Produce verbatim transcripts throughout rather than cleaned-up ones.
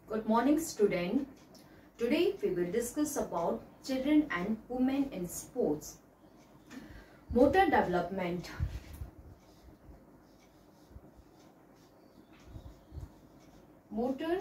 Good morning, student. Today we will discuss about children and women in sports. Motor development. Motor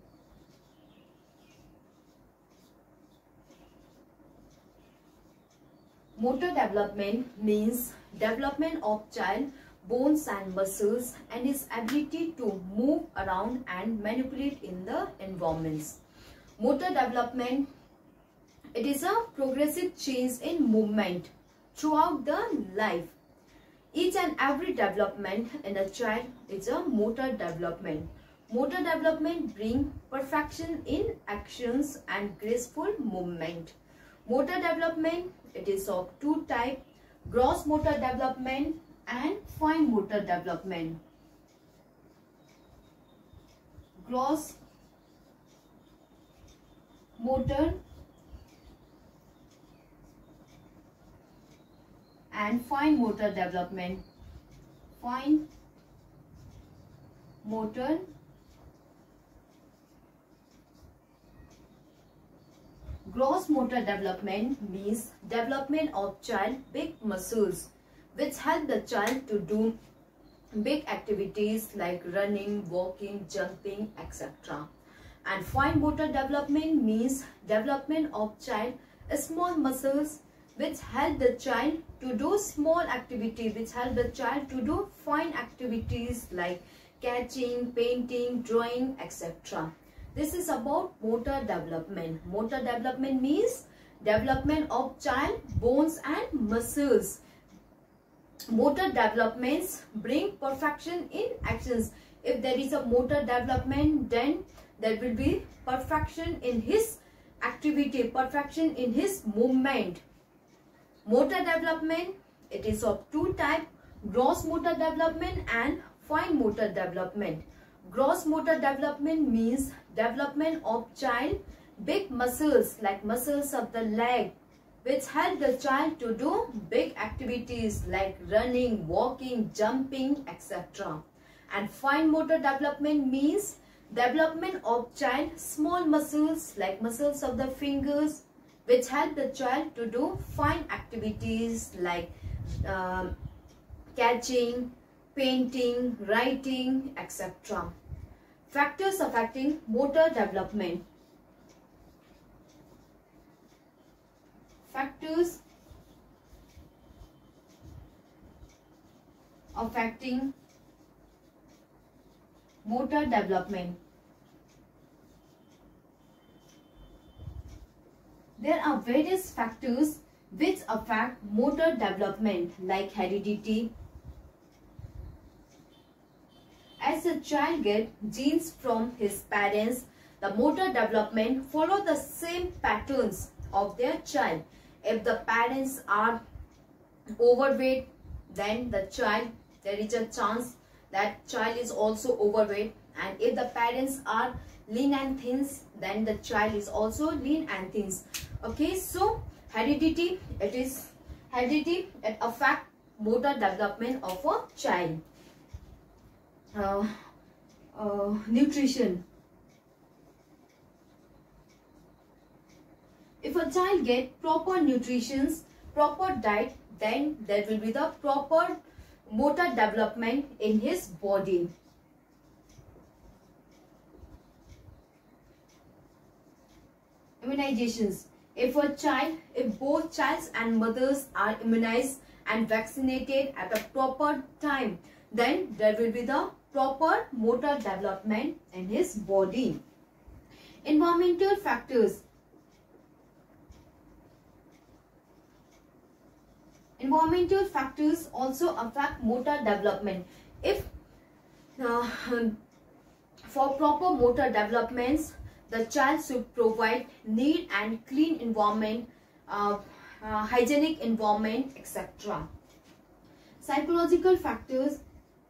Motor development means development of child bones and muscles and his ability to move around and manipulate in the environments. Motor development, it is a progressive change in movement throughout the life. Each and every development in a child is a motor development. Motor development brings perfection in actions and graceful movement. Motor development, it is of two types, gross motor development and fine motor development. Gross motor and fine motor development. Fine motor Gross motor development means development of child big muscles which help the child to do big activities like running, walking, jumping, et cetera. And fine motor development means development of child small muscles which help the child to do small activity, which help the child to do fine activities like catching, painting, drawing, et cetera. This is about motor development. Motor development means development of child bones and muscles. Motor developments bring perfection in actions. If there is a motor development, then there will be perfection in his activity, perfection in his movement. Motor development, it is of two types, gross motor development and fine motor development. Gross motor development means development of child big muscles like muscles of the leg which help the child to do big activities like running, walking, jumping, et cetera. And fine motor development means development of child small muscles like muscles of the fingers which help the child to do fine activities like uh, catching, painting, writing, et cetera. Factors affecting motor development. Factors affecting motor development. There are various factors which affect motor development like heredity. As a child gets genes from his parents, the motor development follow the same patterns of their child. If the parents are overweight, then the child, there is a chance that child is also overweight. And if the parents are lean and thin, then the child is also lean and thin. Okay, so heredity, it is heredity, it affects motor development of a child. Uh, uh, nutrition. If a child gets proper nutrition, proper diet, then there will be the proper motor development in his body. Immunizations. If a child, if both child and mothers are immunized and vaccinated at a proper time, then there will be the proper motor development in his body. Environmental factors. Environmental factors also affect motor development. If uh, for proper motor developments, the child should provide neat and clean environment, uh, uh, hygienic environment, et cetera. Psychological factors.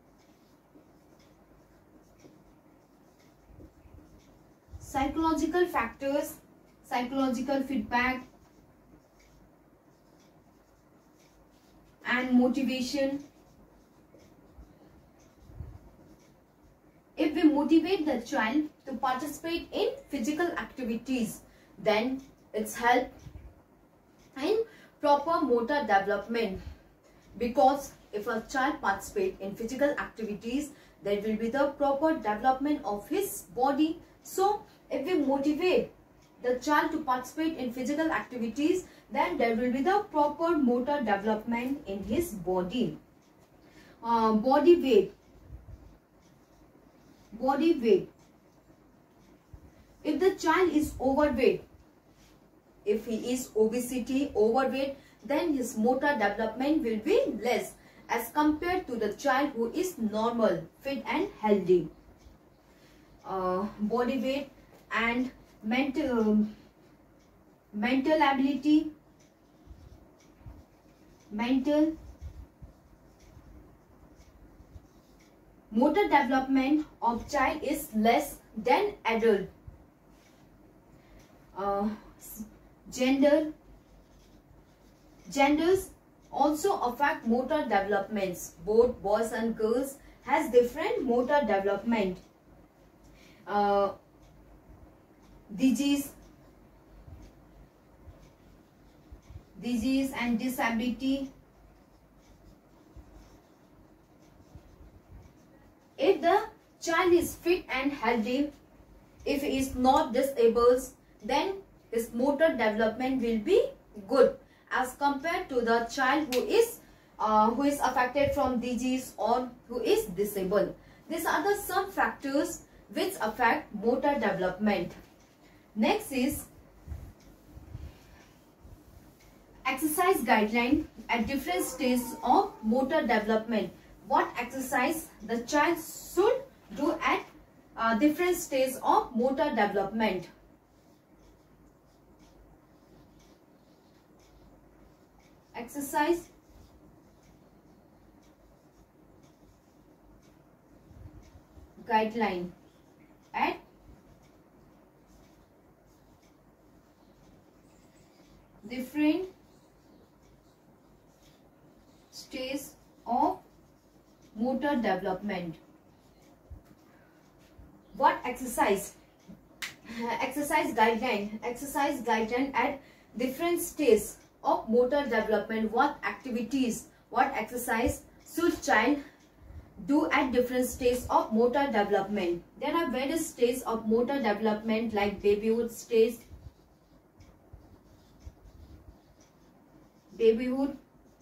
Psychological factors, psychological feedback and motivation. If we motivate the child to participate in physical activities, then it's help in proper motor development. Because if a child participates in physical activities, there will be the proper development of his body. So if we motivate the child to participate in physical activities, then there will be the proper motor development in his body. Uh, body weight. Body weight. If the child is overweight, if he is obesity, overweight, then his motor development will be less as compared to the child who is normal, fit and healthy. Uh, body weight and mental um, mental ability, mental motor development of child is less than adult. Uh, gender genders also affect motor developments. Both boys and girls has different motor development. Uh, disease disease and disability. If the child is fit and healthy, if he is not disabled, then his motor development will be good as compared to the child who is uh, who is affected from disease or who is disabled. These are the some factors which affect motor development. Next is exercise guideline at different stages of motor development. What exercise the child should do at uh, different stages of motor development. Exercise guideline at different stages of motor development. What exercise? Exercise guideline. Exercise guideline at different stages of motor development. What activities, what exercise should child do at different stages of motor development? There are various stages of motor development like babyhood stage, babyhood,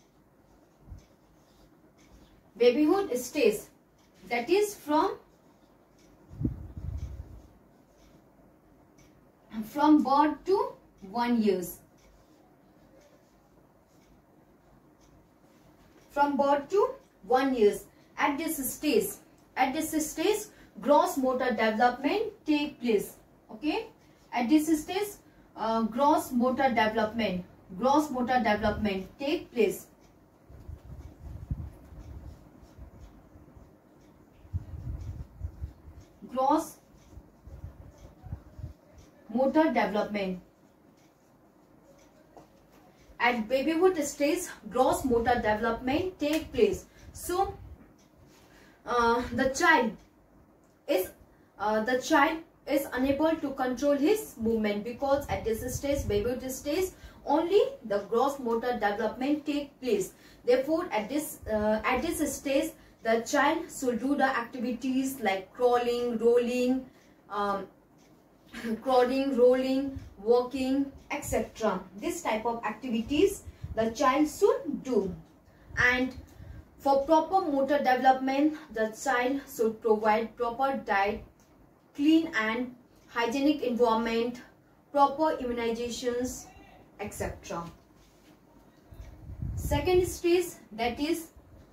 babyhood stage, that is from from birth to one years. From birth to one years. At this stage, at this stage, gross motor development take place. Okay. At this stage, uh, gross motor development, gross motor development take place. Gross motor development. At babyhood stage, gross motor development take place. So, uh, the child is uh, the child is unable to control his movement, because at this stage, babyhood stage, only the gross motor development take place. Therefore, at this uh, at this stage, the child should do the activities like crawling, rolling, um, crawling, rolling, walking, et cetera. This type of activities the child should do. And for proper motor development, the child should provide proper diet, clean and hygienic environment, proper immunizations, et cetera. Second stage, that is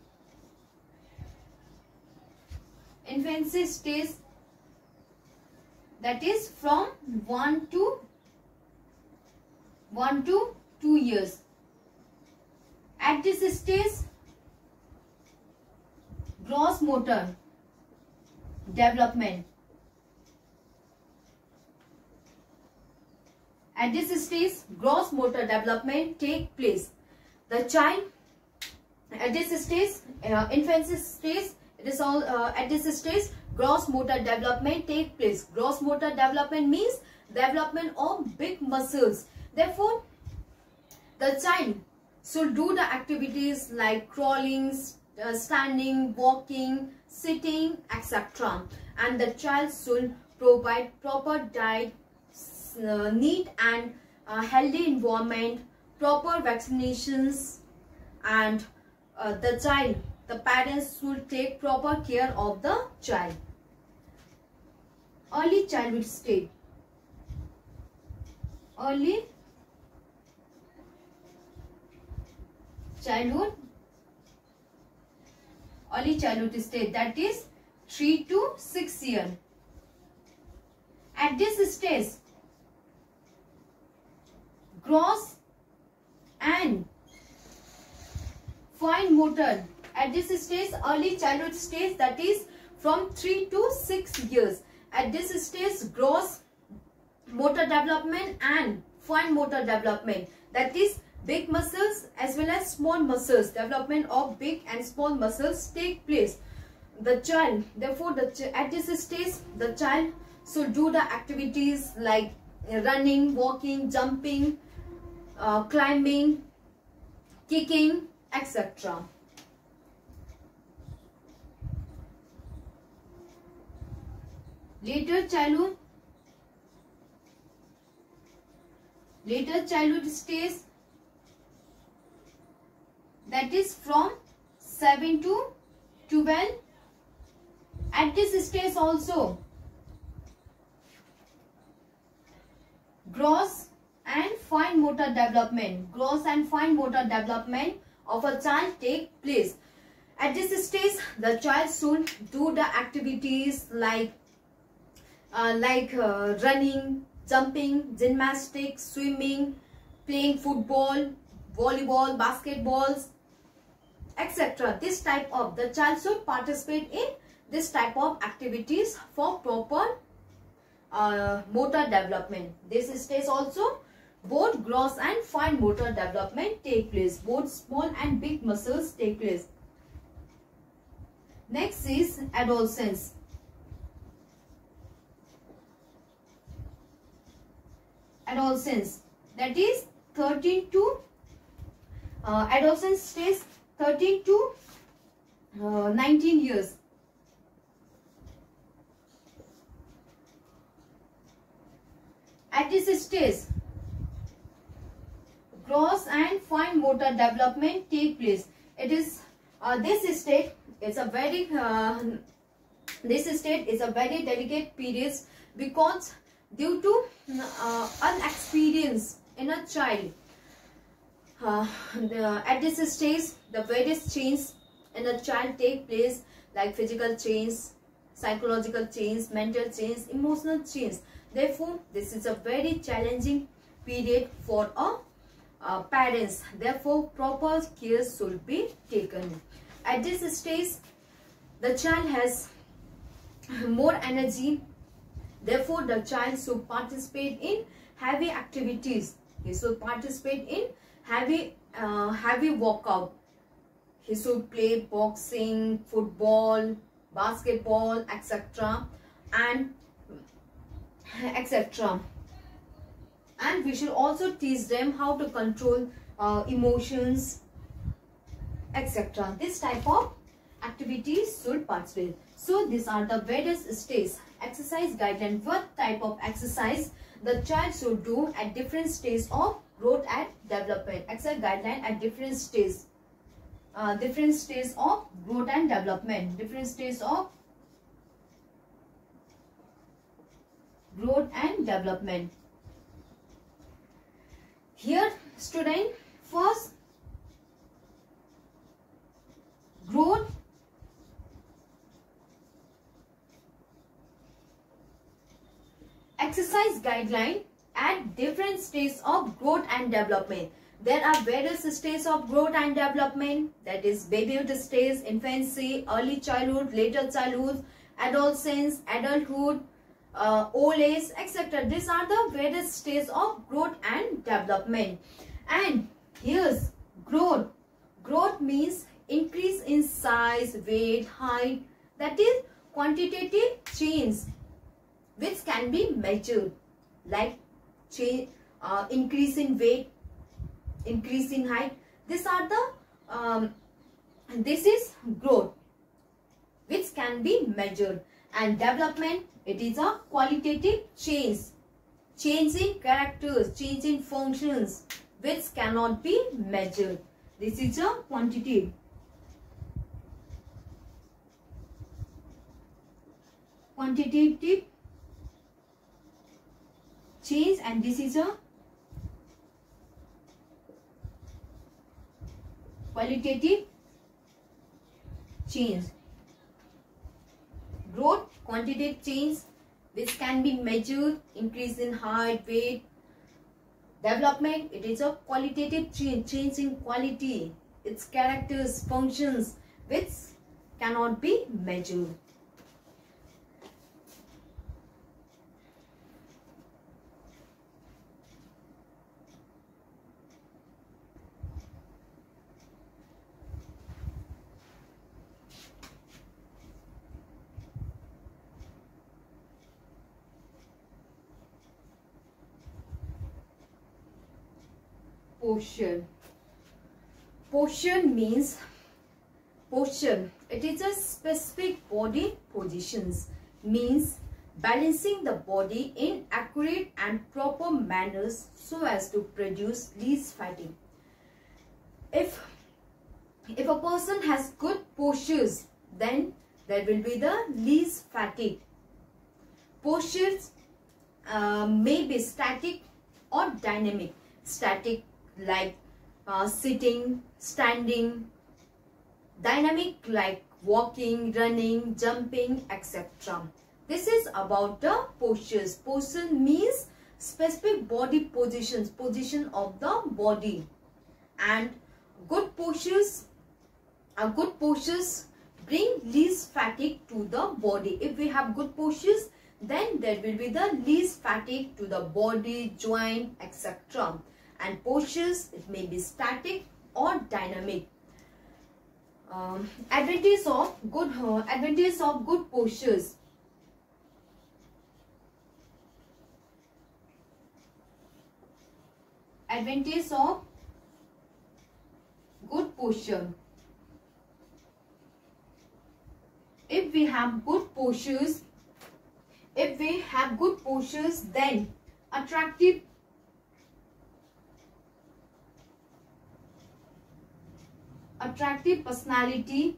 infancy stage, that is from one to one to two years. At this stage, gross motor development. At this stage, gross motor development take place. The child at this stage, uh, infancy stage, it is all uh, at this stage, gross motor development take place. Gross motor development means development of big muscles. Therefore, the child should do the activities like crawling, uh, standing, walking, sitting, et cetera. And the child should provide proper diet, uh, neat and uh, healthy environment, proper vaccinations, and uh, the child, the parents should take proper care of the child. Early childhood stage. Early childhood, early childhood stage, that is three to six years. At this stage, gross and fine motor. At this stage, early childhood stage, that is from three to six years. At this stage, gross motor development and fine motor development, that is big muscles as well as small muscles, development of big and small muscles take place. The child, therefore, the ch at this stage, the child should do the activities like running, walking, jumping, uh, climbing, kicking, et cetera. Later childhood, later childhood stage, that is from seven to twelve. At this stage also, gross and fine motor development, gross and fine motor development of a child take place. At this stage, the child should do the activities like uh, like uh, running, jumping, gymnastics, swimming, playing football, volleyball, basketballs, et cetera. This type of, the child should participate in this type of activities for proper uh, motor development. This stage also, both gross and fine motor development take place. Both small and big muscles take place. Next is adolescence. Adolescence, that is thirteen to uh, adolescence stage thirteen to uh, nineteen years. At this stage, gross and fine motor development take place. It is uh, this state is a very uh, this state is a very delicate period, because due to uh, inexperience in a child, uh, the, at this stage the various changes in a child take place, like physical change, psychological change, mental change, emotional change. Therefore, this is a very challenging period for a uh, parents. Therefore, proper care should be taken. At this stage, the child has more energy. Therefore, the child should participate in heavy activities. He should participate in heavy, uh, heavy workout. He should play boxing, football, basketball, et cetera, and et cetera. And we should also teach them how to control uh, emotions, et cetera. This type of activities should participate. So these are the various stages. Exercise guideline. What type of exercise the child should do at different stages of growth and development. Exercise guideline at different stages. Uh, different stages of growth and development. Different stages of growth and development. Here, student, first growth, exercise guideline at different stages of growth and development. There are various stages of growth and development, that is babyhood stage, infancy, early childhood, later childhood, adolescence, adulthood, uh, old age, et cetera. These are the various stages of growth and development. And here's growth. Growth means increase in size, weight, height. That is quantitative change which can be measured, like change, uh, increase in weight, increase in height. These are the um, this is growth which can be measured. And development, it is a qualitative change, change in characters, change in functions which cannot be measured. This is a quantitative. Quantitative change, and this is a qualitative change. Growth, quantitative change which can be measured, increase in height, weight. Development, it is a qualitative change, change in quality, its characters, functions which cannot be measured. Posture. Posture means, posture, it is a specific body positions, means balancing the body in accurate and proper manners so as to produce least fatigue. If, if a person has good postures, then there will be the least fatigue. Postures uh, may be static or dynamic. Static, like uh, sitting, standing. Dynamic, like walking, running, jumping, et cetera. This is about the postures. Posture means specific body positions, position of the body. And good postures, uh, good postures bring least fatigue to the body. If we have good postures, then there will be the least fatigue to the body, joint, et cetera. And postures, it may be static or dynamic. Um, advantage of good uh, advantage of good postures. Advantage of good posture. If we have good postures, if we have good postures, then attractive attractive personality,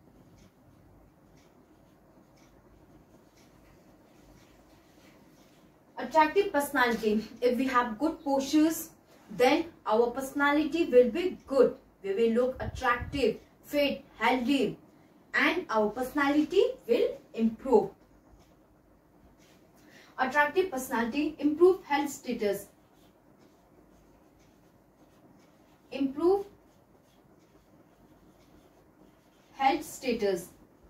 attractive personality. If we have good postures, then our personality will be good. We will look attractive, fit, healthy, and our personality will improve. Attractive personality, improve health status, improve health status.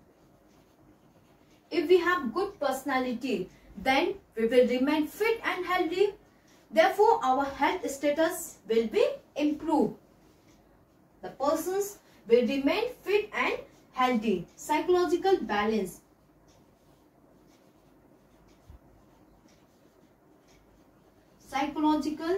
If we have good personality, then we will remain fit and healthy. Therefore, our health status will be improved. The persons will remain fit and healthy. Psychological balance. Psychological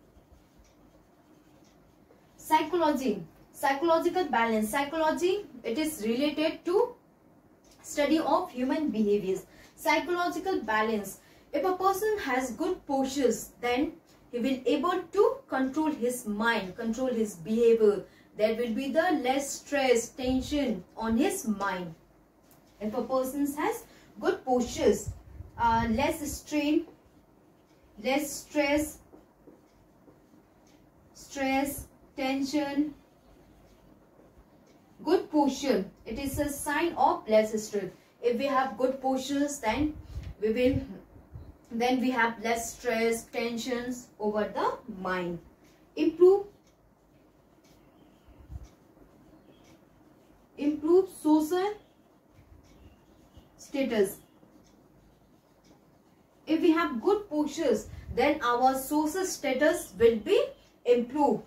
Psychology. Psychological balance. Psychology, it is related to study of human behaviors. Psychological balance. If a person has good postures, then he will able to control his mind, control his behavior. There will be the less stress, tension on his mind. If a person has good postures, uh, less strain, less stress, stress, tension. Good posture, it is a sign of less stress. If we have good postures, then we will then we have less stress, tensions over the mind. Improve improve social status. If we have good postures, then our social status will be improved.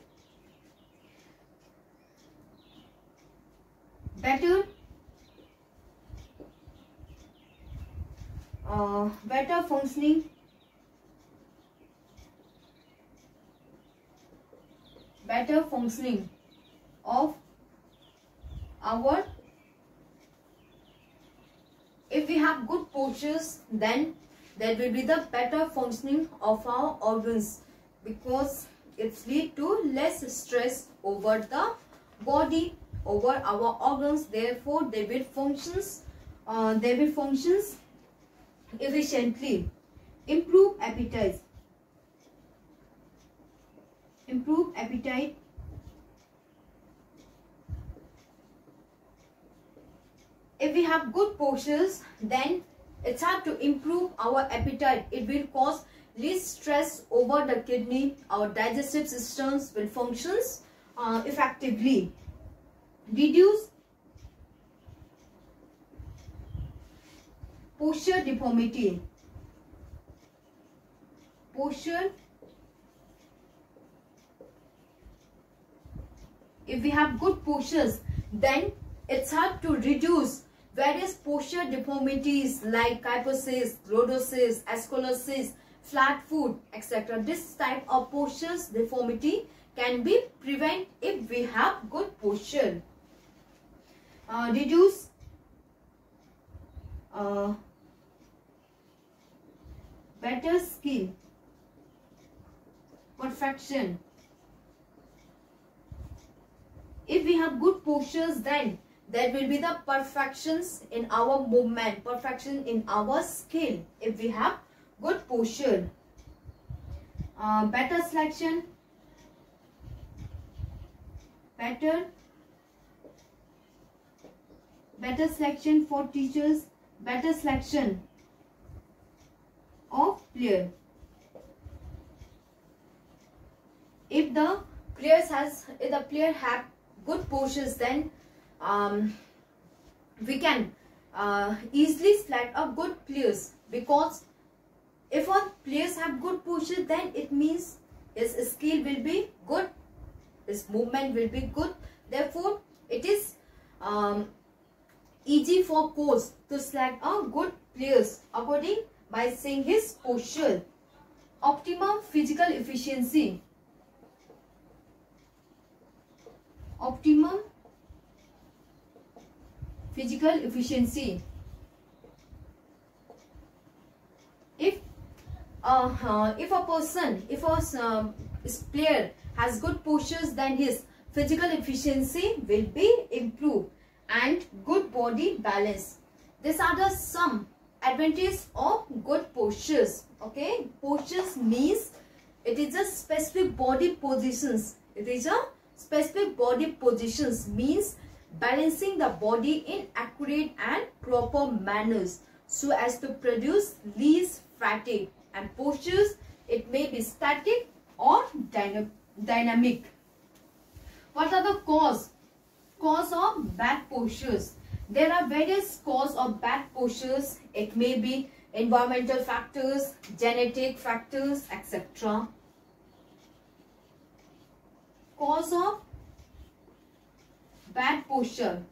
Better uh, better functioning better functioning of our, if we have good postures, then there will be the better functioning of our organs, because it's lead to less stress over the body, over our organs. Therefore they will functions uh, they will functions efficiently. Improve appetite. Improve appetite. If we have good postures, then it's hard to improve our appetite. It will cause less stress over the kidney. Our digestive systems will functions uh, effectively. Reduce posture deformity. Posture. If we have good postures, then it's hard to reduce various posture deformities like kyphosis, lordosis, scoliosis, flat foot, et cetera. This type of postures deformity can be prevented if we have good posture. Uh, reduce uh, better skin perfection. If we have good postures, then there will be the perfections in our movement, perfection in our skill. If we have good posture, uh, better selection, better, better selection for teachers, better selection of player. If the players has, if the player have good postures, then um, we can uh, easily select a good players, because if our players have good posture, then it means his skill will be good, his movement will be good. Therefore, it is um, easy for coach to select a good players according by seeing his posture. Optimum physical efficiency. Optimum physical efficiency. If uh, uh, if a person, if a uh, player has good postures, then his physical efficiency will be improved and good body balance. These are the some advantages of good postures. Okay, postures means it is a specific body positions. It is a specific body positions means balancing the body in accurate and proper manners so as to produce least fatigue. And postures, it may be static or dyna dynamic. What are the cause? Cause of bad postures. There are various causes of bad postures. It may be environmental factors, genetic factors, et cetera. Cause of bad posture.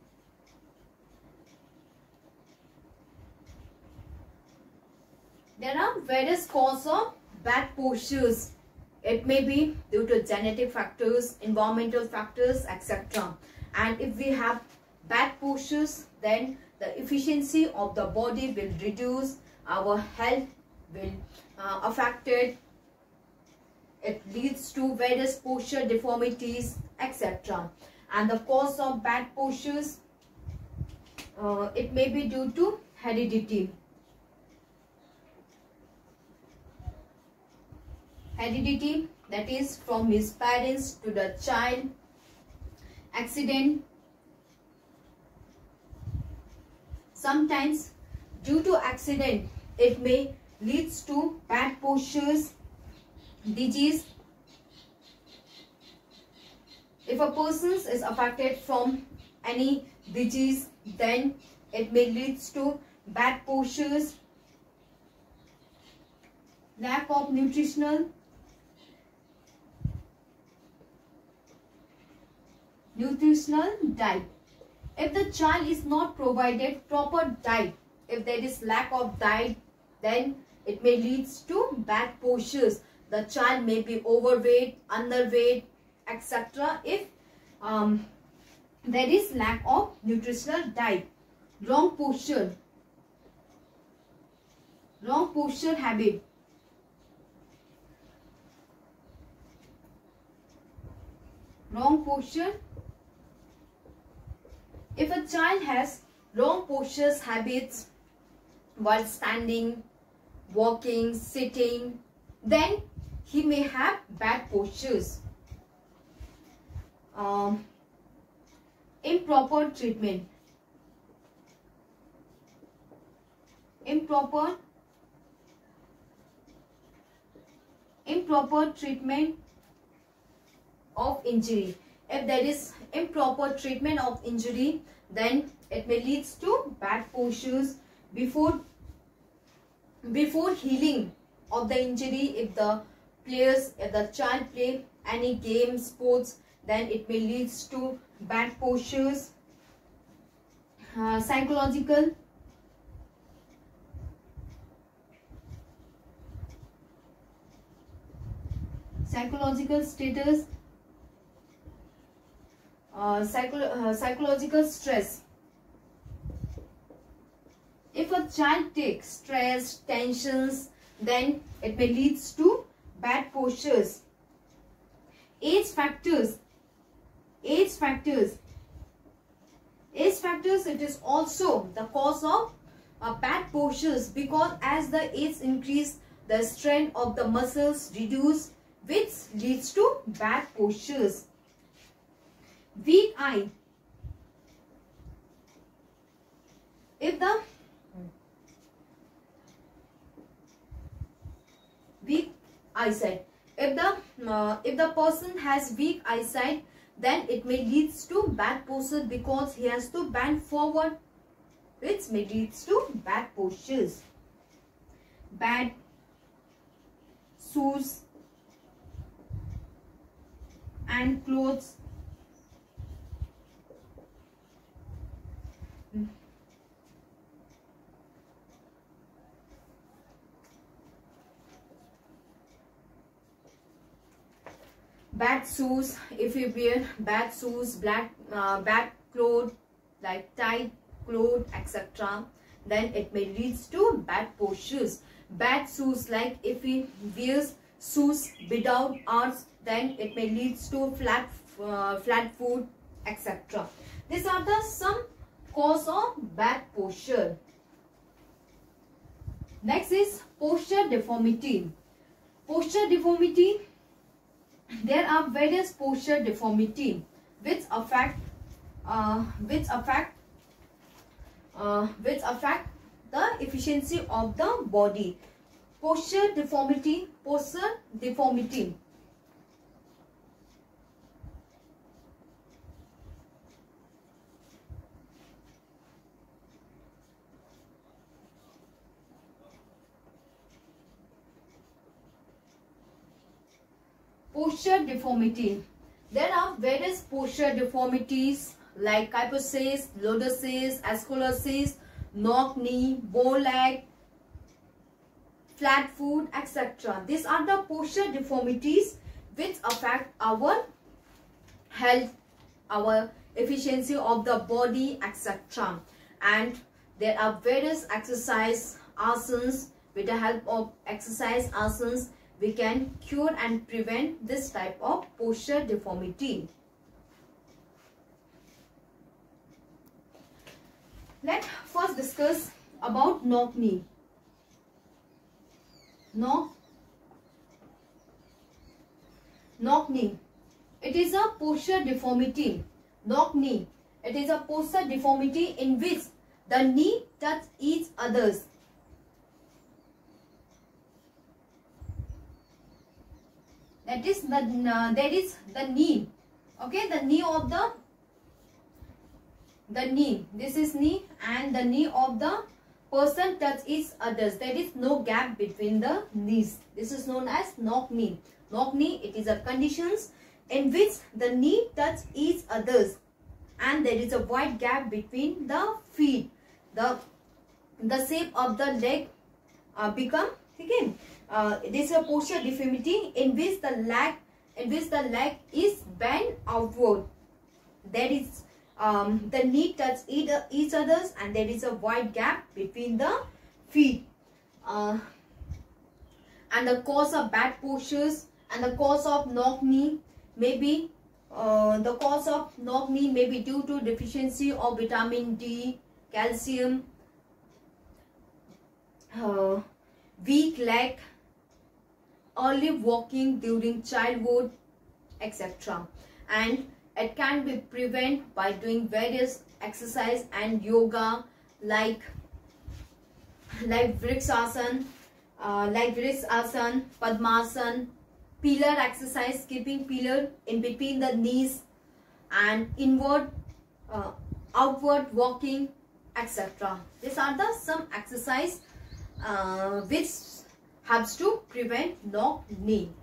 There are various causes of bad postures. It may be due to genetic factors, environmental factors, et cetera. And if we have bad postures, then the efficiency of the body will reduce, our health will uh, affected. It leads to various posture deformities, et cetera. And the cause of bad postures, uh, it may be due to heredity. Heredity, that is from his parents to the child. Accident. Sometimes due to accident, it may leads to bad postures. Disease. If a person is affected from any disease, then it may lead to bad postures. Lack of nutritional nutritional diet. If the child is not provided proper diet, if there is lack of diet, then it may lead to bad postures. The child may be overweight, underweight, et cetera if um, there is lack of nutritional diet. Wrong posture, wrong posture habit. Wrong posture. If a child has wrong postures habits while standing, walking, sitting, then he may have bad postures. Um, improper treatment. Improper improper treatment of injury. If there is improper treatment of injury, then it may lead to bad postures. Before before healing of the injury, if the players, if the child play any game, sports, then it may lead to bad postures. Uh, psychological. Psychological status. Uh, psycho uh, psychological stress. If a child takes stress, tensions, then it may lead to bad postures. Age factors. Age factors. Age factors, it is also the cause of uh, bad postures, because as the age increase, the strength of the muscles reduce, which leads to bad postures. Weak eye. If the weak eyesight, if the uh, if the person has weak eyesight, then it may lead to bad posture, because he has to bend forward, which may lead to bad postures. Bad shoes and clothes. Bad shoes, if you wear bad shoes, black, uh, bad clothes, like tight clothes, et cetera, then it may lead to bad postures. Bad shoes, like if he wears shoes without arch, then it may lead to flat, uh, flat foot, et cetera. These are the some cause of bad posture. Next is posture deformity. Posture deformity. There are various posture deformity which affect uh, which affect uh, which affect the efficiency of the body. Posture deformity. Posture deformity. Posture deformity. There are various posture deformities like kyphosis, lordosis, ascholosis, knock knee, bow leg, flat foot, et cetera. These are the posture deformities which affect our health, our efficiency of the body, et cetera. And there are various exercise asanas. With the help of exercise asanas, we can cure and prevent this type of posture deformity. Let's first discuss about knock knee. Knock, knock knee. It is a posture deformity. Knock knee. It is a posture deformity in which the knee touch each other's. That is the uh, that is the knee. Okay, the knee of the the knee. This is knee, and the knee of the person touch each others. There is no gap between the knees. This is known as knock knee. Knock knee. It is a conditions in which the knee touch each others, and there is a wide gap between the feet. The the shape of the leg uh, become, okay, uh, this is a posture deformity in which the leg in which the leg is bent outward. There is um, the knee touch either each others, and there is a wide gap between the feet. Uh, and the cause of bad postures and the cause of knock knee may be uh, the cause of knock knee may be due to deficiency of vitamin D, calcium, uh, weak leg, early walking during childhood, et cetera. And it can be prevented by doing various exercise and yoga like like Vrikshasana, uh, like Vrikshasana, Padmasana, pillar exercise, keeping pillar in between the knees, and inward, uh, outward walking, et cetera. These are the some exercise uh, which helps to prevent knock knee.